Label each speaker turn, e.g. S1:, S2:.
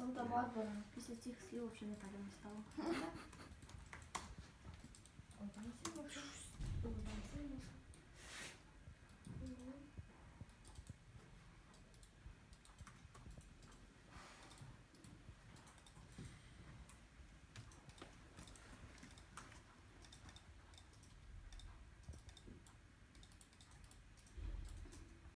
S1: Санта-Барбара. Після цих слів взагалі не так не стало.